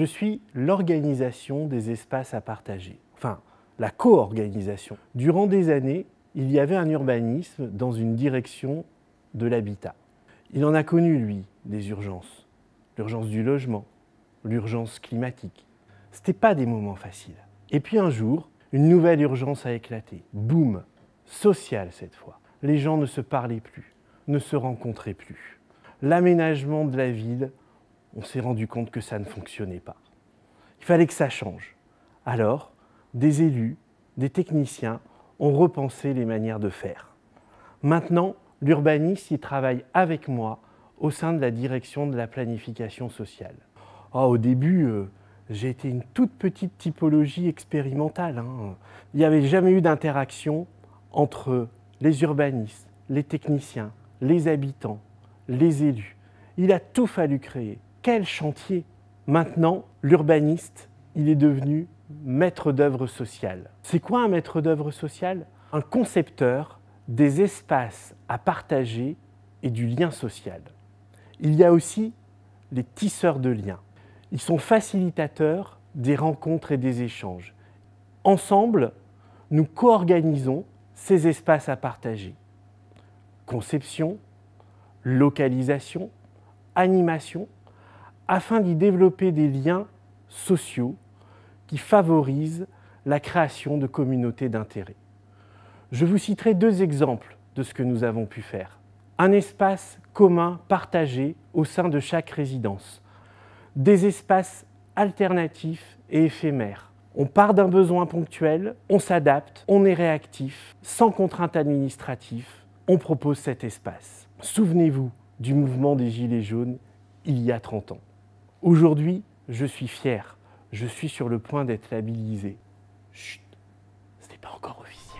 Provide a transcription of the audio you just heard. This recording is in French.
Je suis l'organisation des espaces à partager, enfin la co-organisation. Durant des années, il y avait un urbanisme dans une direction de l'habitat. Il en a connu, lui, des urgences. L'urgence du logement, l'urgence climatique. Ce n'était pas des moments faciles. Et puis un jour, une nouvelle urgence a éclaté. Boum, sociale cette fois. Les gens ne se parlaient plus, ne se rencontraient plus. L'aménagement de la ville, on s'est rendu compte que ça ne fonctionnait pas. Il fallait que ça change. Alors, des élus, des techniciens ont repensé les manières de faire. Maintenant, l'urbaniste y travaille avec moi au sein de la direction de la planification sociale. Au début, j'ai été une toute petite typologie expérimentale. Il n'y avait jamais eu d'interaction entre les urbanistes, les techniciens, les habitants, les élus. Il a tout fallu créer. Quel chantier! Maintenant, l'urbaniste, il est devenu maître d'œuvre social. C'est quoi un maître d'œuvre social? Un concepteur des espaces à partager et du lien social. Il y a aussi les tisseurs de liens. Ils sont facilitateurs des rencontres et des échanges. Ensemble, nous co-organisons ces espaces à partager. Conception, localisation, animation, afin d'y développer des liens sociaux qui favorisent la création de communautés d'intérêt. Je vous citerai 2 exemples de ce que nous avons pu faire. Un espace commun partagé au sein de chaque résidence. Des espaces alternatifs et éphémères. On part d'un besoin ponctuel, on s'adapte, on est réactif, sans contrainte administrative, on propose cet espace. Souvenez-vous du mouvement des Gilets jaunes il y a 30 ans. Aujourd'hui, je suis fier, je suis sur le point d'être labellisé. Chut, ce n'est pas encore officiel.